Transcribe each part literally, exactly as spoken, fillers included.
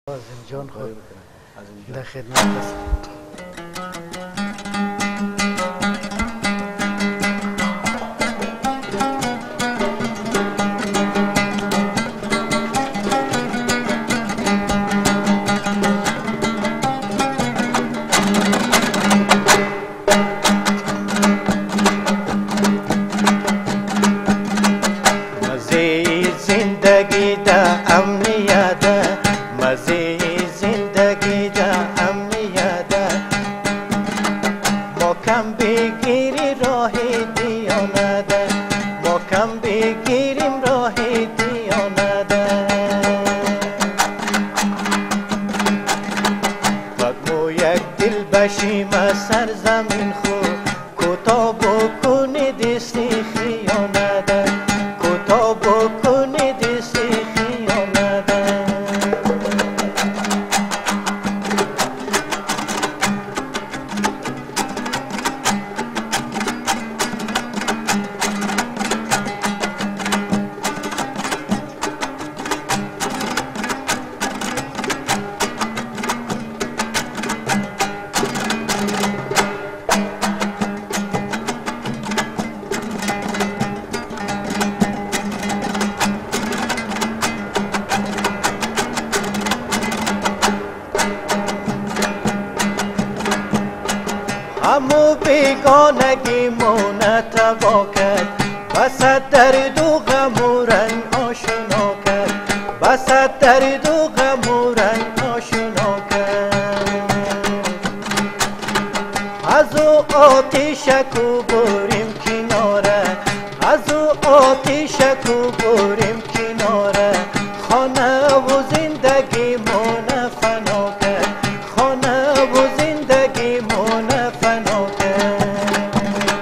عظیم جان خود در خدمت است. زندگی دا امنیت مزه زندگی دا امنیت ما کم بگیری راه دیانت ما کم بگیریم راه دیانت وقت مو یک دل بشیم از سرزمین خود کوتاه بکنی دستی خیانت کوتاه بکنی دستی خیانت همو بیگانگی مونه تبا کرد بسد درد و غم و رنگ آشنا کرد بسد درد و غم و رنگ آشنا کرد از او آتیشکو بریم کناره از او آتیشکو بریم کناره خانه و زندگی مونه فنا کرد خانه و زندگی مونه فنا کرد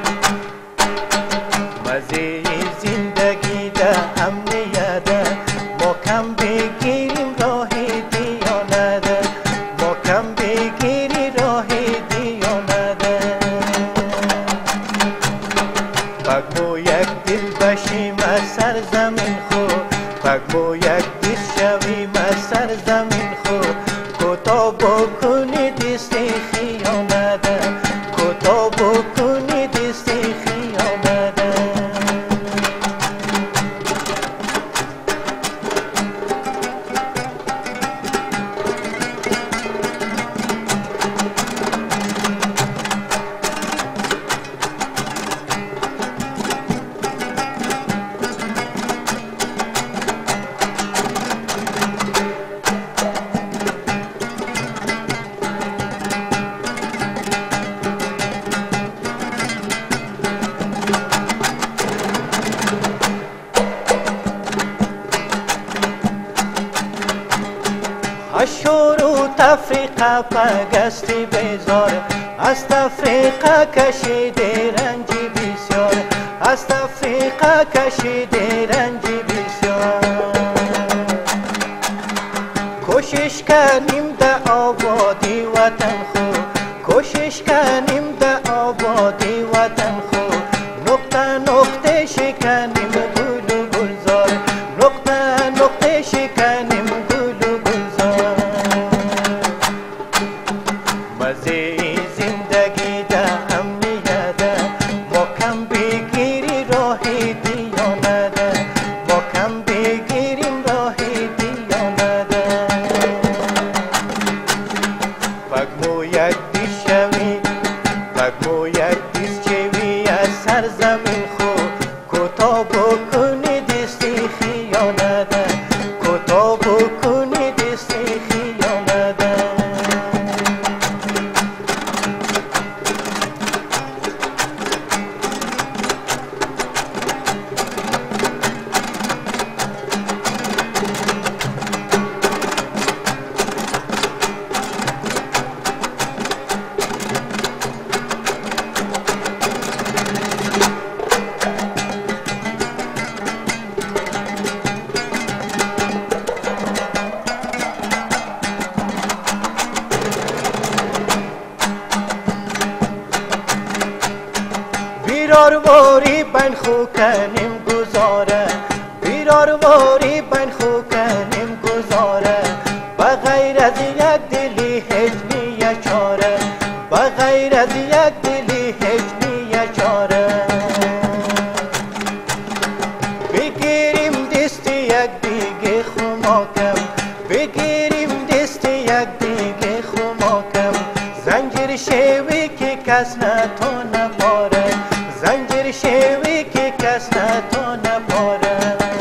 مزه زندگی ده امنیت ما کم بگیریم راه دیانت ما کم بگیری راه دیانت بگو یک دل بشیم از سرزمین خود بگو یک دل شویم از سرزمین خود کوتاه بکنی دستی خیانت کوتاه بکنی دستی خیانت اشور و تفریقه پگستی بیزار از تفریقه کشیده رنجی بسیار از تفریقه کشیده رنجی بسیار کوشش کنیم ده آبادی وطن خود کوشش کنیم ده آبادی وطن خود نقطه نقطه شکنیم گل و گلزار نقطه نقطه شکنیم گل و گلزار مزه زندگی ده امنیت ما کم بگیری راه دیانت ما کم بگیریم راه دیانت بگو یک دیش شوی بگو یک دیش چوی از سرزمین خود کوتاه بکنی دستی خیانت کوتاه بکنی دستی خیانت بیرارواری بین خو کنیم گذاره بیرارواری بین خو کنیم گذاره بغیر غیر از یک دلی هیچ نیه چاره، بغیر از یک دلی هیچ نیه چاره. بگیریم دست یک دیگه خماکم، بگیریم دست یک دیگه خماکم. زنجیر شوی که کس نتو نپاره، زنجیر شوی که کس نتو نپاره.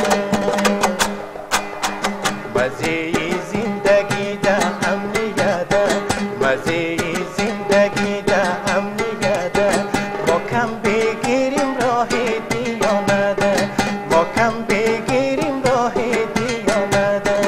مزه زندگی ده امنیت ده، مزه زندگی ده امنیت ده. ما کم بگیریم راه دیانه ده، ما کم بگیریم راه دیانه ده.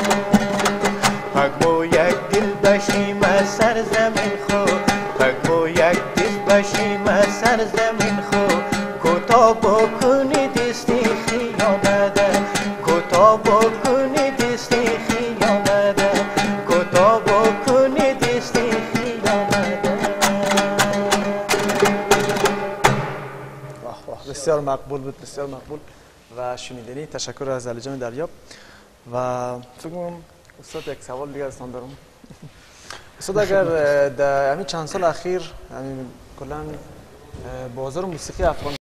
پگمو یک دل بشیم سر زمین خو، پگمو یک دل بشیم سر زمین خو. کوتا بکنی دستی خیانه ده، کوتا بکنی دستی خیانه ده، کوتا بکنی دستی خیانه ده. بسیار مقبول بود، بسیار مقبول و شنیدنی. تشکر از علی جان دریاب. و فکر کنم استاد یک سوال دیگه ازتان دارم. استاد اگر در همین چند سال اخیر همین کلا بازار موسیقی افغان